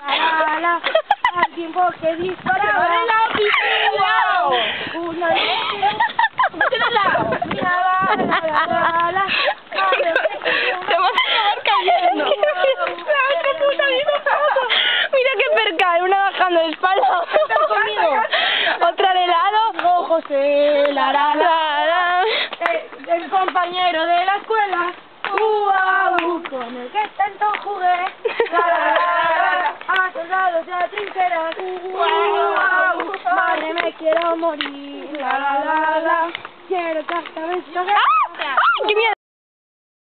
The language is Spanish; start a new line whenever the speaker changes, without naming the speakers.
La, la, al tiempo que disparaba.
la piscina!
Uno de
Se va a acabar cayendo. Mira que perca, una bajando de espalda. Otra de lado.
José, el compañero de la escuela, con el que tanto jugué, a soldados y a trincheras, madre me quiero morir, quiero que esta vez
¡Qué miedo!